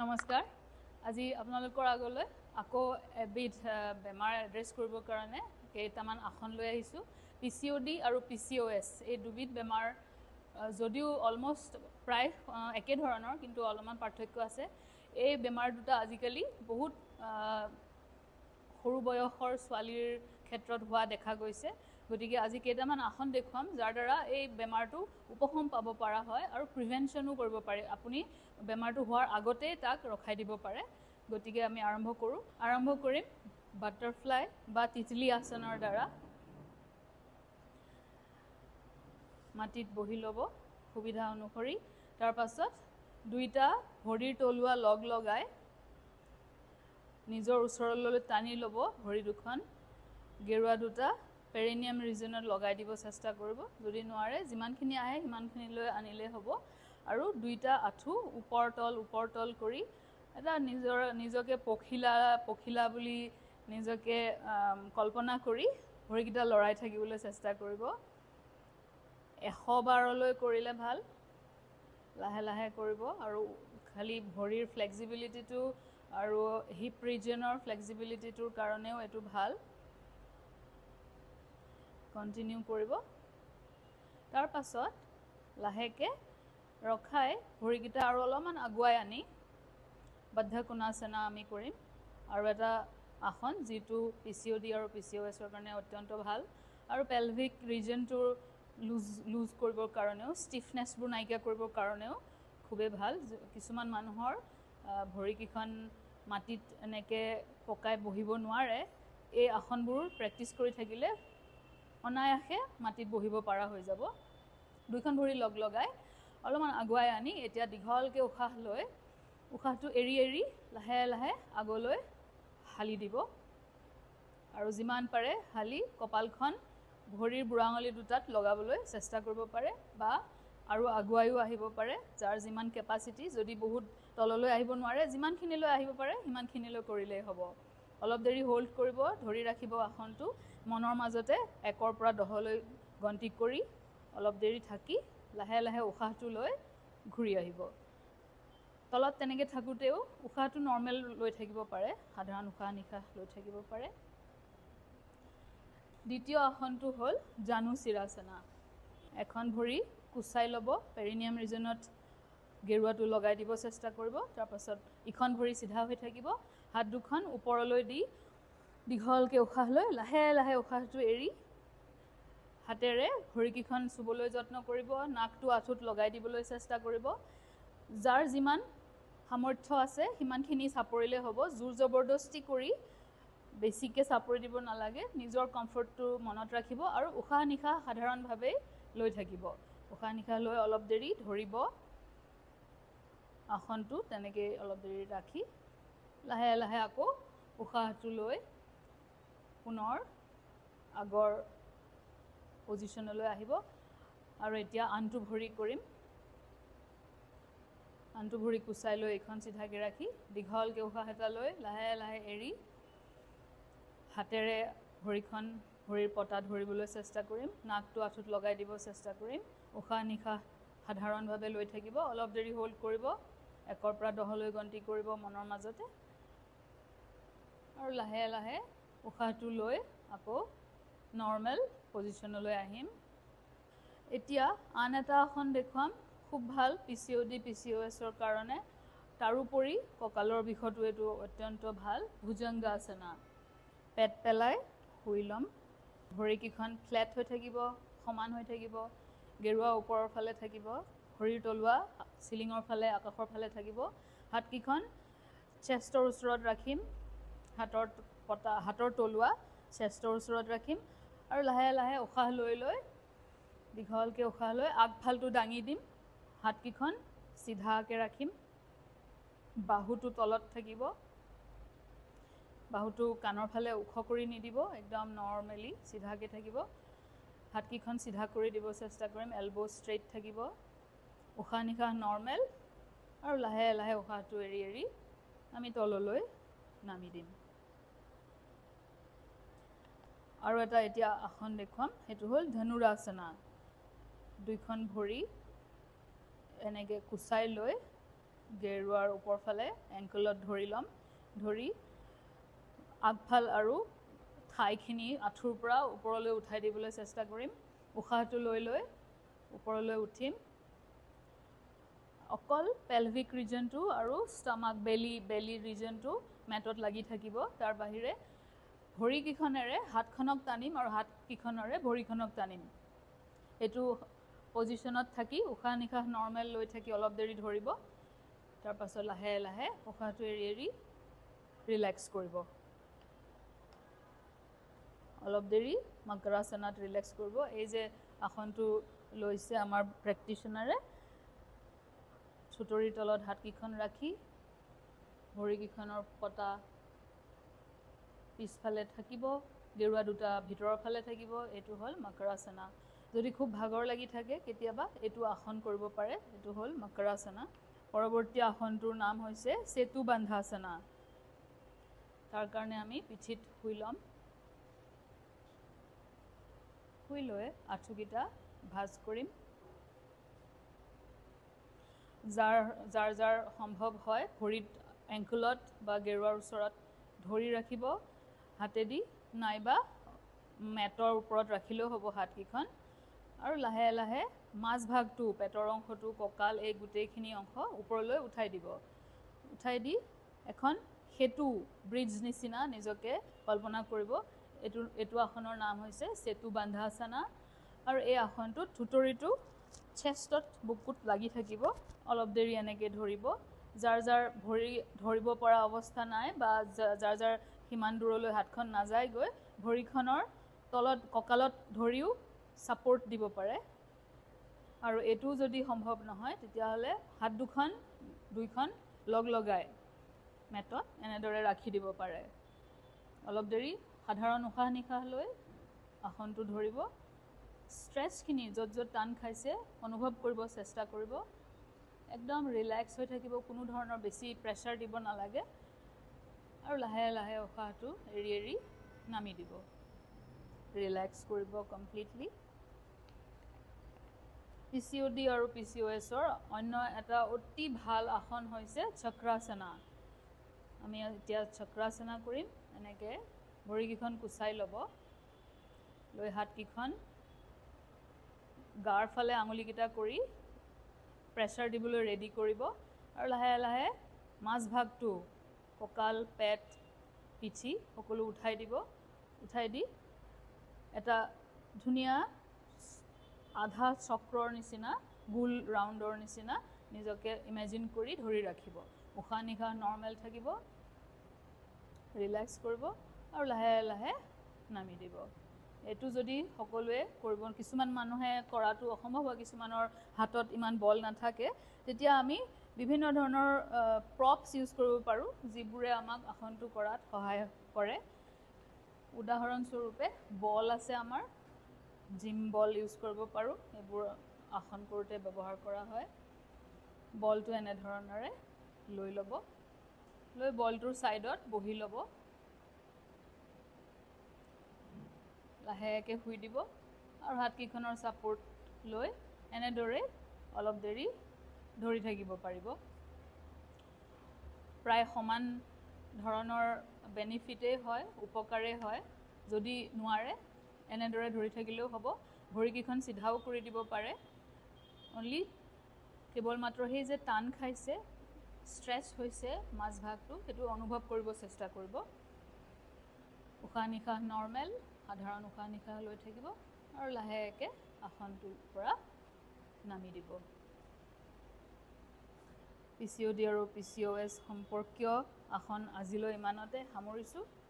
নমস্কাৰ আজি আপোনালোকৰ আগলৈ আকৌ এবিধ বেমাৰ এড্ৰেছ কৰিবৰ কাৰণে কেইটামান আসন লৈ আহিছোঁ পিচিঅডি আৰু পিচিঅএছ এই দুবিধ বেমাৰ যদিও অলমোষ্ট প্ৰায় একে ধৰণৰ কিন্তু অলপমান পাৰ্থক্য আছে এই বেমাৰ দুটা আজিকালি বহুত সৰু বয়সৰ ছোৱালীৰ ক্ষেত্ৰত হোৱা দেখা গৈছে গতিকে আজি কেইটামান আসন দেখুৱাম যাৰ দ্বাৰা এই বেমাৰটো উপশম পাব পৰা হয় আৰু প্ৰিভেনশ্যনো কৰিব পাৰে আপুনি বেমাৰটো হোৱাৰ আগতেই তাক ৰখাই দিব পাৰে গতিকে আমি আৰম্ভ কৰিম বাটাৰফ্লাই বা তিতলি আসনৰ দ্বাৰা মাটিত বহি ল'ব সুবিধা অনুসৰি তাৰ পাছত দুইটা ভৰিৰ তলুৱা লগ লগাই নিজৰ ওচৰলৈ টানি ল'ব ভৰি দুখন গেৰুৱা দুটা পেৰিনিয়াম ৰিজনত লগাই দিব চেষ্টা কৰিব যদি নোৱাৰে যিমানখিনি আহে সিমানখিনিলৈ আনিলে হ'ব আৰু দুইটা আঁঠু ওপৰ তল কৰি এটা নিজকে পখিলা বুলি নিজকে কল্পনা কৰি ভৰিকেইটা লৰাই থাকিবলৈ চেষ্টা কৰিব 100 বাৰলৈ কৰিলে ভাল লাহে লাহে কৰিব আৰু খালি ভৰিৰ ফ্লেক্সিবিলিটিটো আৰু হিপ ৰিজনৰ ফ্লেক্সিবিলিটিটোৰ কাৰণেও এইটো ভাল কন্টিনিউ কৰিব তাৰ পাছত লাহেকে ৰখাই ভৰিকেইটা আৰু অলপমান আগুৱাই আনি বদ্ধ কোণাসনা আমি কৰিম আৰু এটা আসন যিটো পিচিঅডি আৰু পিচিঅএছৰ কাৰণে অত্যন্ত ভাল আৰু পেলভিক ৰিজনটোৰ লুজ কৰিবৰ কাৰণেও ষ্টিফনেছবোৰ নাইকিয়া কৰিবৰ কাৰণেও খুবেই ভাল কিছুমান মানুহৰ ভৰিকেইখন মাটিত এনেকৈ পকাই বহিব নোৱাৰে এই আসনবোৰ প্ৰেক্টিছ কৰি থাকিলে অনায়াসে মাটিত বহিব পৰা হৈ যাব দুইখন ভৰি লগ লগাই অলপমান আগুৱাই আনি এতিয়া দীঘলকৈ উশাহ লৈ উশাহটো এৰি এৰি লাহে লাহে আগলৈ হালি দিব আৰু যিমান পাৰে হালি কপালখন ভৰিৰ বুঢ়াঙুলি দুটাত লগাবলৈ চেষ্টা কৰিব পাৰে বা আৰু আগুৱাইও আহিব পাৰে যাৰ যিমান কেপাচিটি যদি বহুত তললৈ আহিব নোৱাৰে যিমানখিনিলৈ আহিব পাৰে সিমানখিনিলৈ কৰিলেই হ'ব অলপ দেৰি হোল্ড কৰিব ধৰি ৰাখিব আসনটো মনৰ মাজতে 1ৰ পৰা 10লৈ গন্তি কৰি অলপ দেৰি থাকি লাহে লাহে উশাহটো লৈ ঘূৰি আহিব তলত তেনেকৈ থাকোঁতেও উশাহটো নৰ্মেল লৈ থাকিব পাৰে সাধাৰণ উশাহ নিশাহ লৈ থাকিব পাৰে দ্বিতীয় আসনটো হ'ল জানু শিৰাসনা এখন ভৰি কুচাই ল'ব পেৰিনিয়াম ৰিজনত গেৰুৱাটো লগাই দিব চেষ্টা কৰিব তাৰপাছত ইখন ভৰি চিধা হৈ থাকিব হাত দুখন ওপৰলৈ দি দীঘলকৈ উশাহ লৈ লাহে লাহে উশাহটো এৰি হাতেৰে ভৰিকেইখন চুবলৈ যত্ন কৰিব নাকটো আঁঠুত লগাই দিবলৈ চেষ্টা কৰিব যাৰ যিমান সামৰ্থ্য আছে সিমানখিনি চাপৰিলে হ'ব জোৰ জবৰদস্তি কৰি বেছিকৈ চাপৰি দিব নালাগে নিজৰ কমফৰ্টটো মনত ৰাখিব আৰু উশাহ নিশাহ সাধাৰণভাৱে লৈ থাকিব উশাহ নিশাহ লৈ অলপ দেৰি ধৰিব আসনটো তেনেকৈ অলপ দেৰি ৰাখি লাহে লাহে আকৌ উশাহটো লৈ পুনৰ আগৰ পজিশ্যনলৈ আহিব আৰু এতিয়া আনটো ভৰি কৰিম আনটো ভৰি কুচাই লৈ এইখন চিধাকৈ ৰাখি দীঘলকৈ উশাহ এটা লৈ লাহে লাহে এৰি হাতেৰে ভৰিৰ পতা ধৰিবলৈ চেষ্টা কৰিম নাকটো আঁঠুত লগাই দিব চেষ্টা কৰিম উশাহ নিশাহ সাধাৰণভাৱে লৈ থাকিব অলপ দেৰি হোল্ড কৰিব 1ৰ পৰা 10লৈ গন্তি কৰিব মনৰ মাজতে আৰু লাহে লাহে উশাহটো লৈ আকৌ নৰ্মেল পজিশ্যনলৈ আহিম এতিয়া আন এটা আসন দেখুৱাম খুব ভাল পিচিঅডি পিচিঅএছৰ কাৰণে তাৰোপৰি কঁকালৰ বিষতো এইটো অত্যন্ত ভাল ভুজংগাসনা পেট পেলাই শুই ল'ম ভৰিকেইখন ফ্লেট হৈ থাকিব সমান হৈ থাকিব গেৰুৱা ওপৰৰ ফালে থাকিব ভৰিৰ তলুৱা চিলিঙৰ ফালে আকাশৰ ফালে থাকিব হাতকেইখন চেষ্টৰ ওচৰত ৰাখিম হাতৰ তলুৱা চেষ্টৰ ওচৰত ৰাখিম আৰু লাহে লাহে উশাহ লৈ লৈ দীঘলকৈ উশাহ লৈ আগফালটো দাঙি দিম হাতকেইখন চিধাকৈ ৰাখিম বাহুটো তলত থাকিব বাহুটো কাণৰ ফালে ওখ কৰি নিদিব একদম নৰ্মেলি চিধাকৈ থাকিব হাতকেইখন চিধা কৰি দিব চেষ্টা কৰিম এলব' ষ্ট্ৰেইট থাকিব উশাহ নিশাহ নৰ্মেল আৰু লাহে লাহে উশাহটো এৰি এৰি আমি তললৈ নামি দিম আৰু এটা এতিয়া আসন দেখুৱাম সেইটো হ'ল ধনুৰাসনা দুইখন ভৰি এনেকৈ কুচাই লৈ গেৰুৱাৰ ওপৰ ফালে এংকলত ধৰি ল'ম। ধৰি আগফাল আৰু ঠাইখিনি আঁঠুৰ পৰা ওপৰলৈ উঠাই দিবলৈ চেষ্টা কৰিম। উশাহটো লৈ লৈ ওপৰলৈ উঠিম। অকল পেলভিক ৰিজনটো আৰু ষ্টামাক বেলি ৰিজনটো মেটত লাগি থাকিব। তাৰ বাহিৰে ভৰিকেইখনেৰে হাতখনক টানিম আৰু হাতকেইখনেৰে ভৰিখনক টানিম। এইটো পজিশ্যনত থাকি উশাহ নিশাহ নৰ্মেল লৈ থাকি অলপ দেৰি ধৰিব। তাৰ পাছত লাহে লাহে উশাহটো এৰি এৰি ৰিলেক্স কৰিব। অলপ দেৰি মকৰাসনাত ৰিলেক্স কৰিব। এই যে আসনটো লৈছে আমাৰ প্ৰেক্টিশ্যনাৰে, চুটৰিৰ তলত হাতকেইখন ৰাখি ভৰিকেইখনৰ পতা পিছফালে থাকিব, গেৰুৱা দুটা ভিতৰৰ ফালে থাকিব। এইটো হ'ল মকৰাসনা। যদি খুব ভাগৰ লাগি থাকে কেতিয়াবা এইটো আসন কৰিব পাৰে। এইটো হ'ল মকৰাসনা। পৰৱৰ্তী আসনটোৰ নাম হৈছে সেতুবন্ধাসনা। তাৰ কাৰণে আমি পিঠিত শুই ল'ম। শুই লৈ আঁঠুকেইটা ভাঁজ কৰিম। যাৰ যাৰ সম্ভৱ হয় ভৰিত এংকলত বা গেৰুৱাৰ ওচৰত ধৰি ৰাখিব হাতেদি, নাইবা মেটৰ ওপৰত ৰাখিলেও হ'ব হাতকেইখন। আৰু লাহে লাহে মাজভাগটো, পেটৰ অংশটো, কঁকাল, এই গোটেইখিনি অংশ ওপৰলৈ উঠাই দিব। উঠাই দি এখন সেতু, ব্ৰিজ নিচিনা নিজকে কল্পনা কৰিব। এইটো আসনৰ নাম হৈছে সেতুবন্ধাসনা। আৰু এই আসনটোত থুতৰিটো চেষ্টত, বুকুত লাগি থাকিব। অলপ দেৰি এনেকৈ ধৰিব। যাৰ যাৰ ভৰি ধৰিব পৰা অৱস্থা নাই বা যাৰ যাৰ সিমান দূৰলৈ হাতখন নাযায়গৈ, ভৰিখনৰ তলত কঁকালত ধৰিও ছাপোৰ্ট দিব পাৰে। আৰু এইটো যদি সম্ভৱ নহয় তেতিয়াহ'লে হাত দুইখন লগ লগাই মেটত এনেদৰে ৰাখি দিব পাৰে। অলপ দেৰি সাধাৰণ উশাহ নিশাহ লৈ আসনটো ধৰিব। ষ্ট্ৰেছখিনি য'ত য'ত টান খাইছে অনুভৱ কৰিব চেষ্টা কৰিব। একদম ৰিলেক্স হৈ থাকিব, কোনো ধৰণৰ বেছি প্ৰেছাৰ দিব নালাগে। আৰু লাহে লাহে উশাহটো এৰি এৰি নামি দিব। ৰিলেক্স কৰিব কমপ্লিটলি। PCOD আৰু PCOSৰ অন্য এটা অতি ভাল আসন হৈছে চক্ৰাসনা। আমি এতিয়া চক্ৰাসনা কৰিম। এনেকৈ ভৰিকেইখন কুচাই ল'ব। লৈ হাতকেইখন গাৰ ফালে আঙুলিকেইটা কৰি প্ৰেছাৰ দিবলৈ ৰেডি কৰিব। আৰু লাহে লাহে মাজভাগটো, কঁকাল, পেট, পিঠি সকলো উঠাই দিব। উঠাই দি এটা ধুনীয়া আধা চক্ৰৰ নিচিনা, গোল ৰাউণ্ডৰ নিচিনা নিজকে ইমেজিন কৰি ধৰি ৰাখিব। উশাহ নিশাহ নৰ্মেল থাকিব। ৰিলেক্স কৰিব আৰু লাহে লাহে নামি দিব। এইটো যদি সকলোৱে কৰিব, কিছুমান মানুহে কৰাটো অসম্ভৱ হয়, কিছুমানৰ হাতত ইমান বল নাথাকে, তেতিয়া আমি বিভিন্ন ধৰণৰ প্ৰপছ ইউজ কৰিব পাৰোঁ, যিবোৰে আমাক আসনটো কৰাত সহায় কৰে। উদাহৰণস্বৰূপে বল আছে আমাৰ, জিম বল ইউজ কৰিব পাৰোঁ। এইবোৰ আসন কৰোঁতে ব্যৱহাৰ কৰা হয়। বলটো এনেধৰণেৰে লৈ ল'ব। লৈ বলটোৰ ছাইডত বহি ল'ব। লাহেকৈ শুই দিব আৰু হাতকেইখনৰ ছাপোৰ্ট লৈ এনেদৰে অলপ দেৰি ধৰি থাকিব পাৰিব। প্ৰায় সমান ধৰণৰ বেনিফিটেই হয়, উপকাৰেই হয়। যদি নোৱাৰে এনেদৰে ধৰি থাকিলেও হ'ব। ভৰিকেইখন চিধাও কৰি দিব পাৰে। অনলি কেৱল মাত্ৰ সেই যে টান খাইছে, ষ্ট্ৰেছ হৈছে মাজভাগটো, সেইটো অনুভৱ কৰিব চেষ্টা কৰিব। উশাহ নিশাহ নৰ্মেল, সাধাৰণ উশাহ নিশাহ লৈ থাকিব আৰু লাহেকৈ আসনটোৰ পৰা নামি দিব। PCOD আৰু PCOS সম্পৰ্কীয় আসন আজিলৈ ইমানতে সামৰিছোঁ।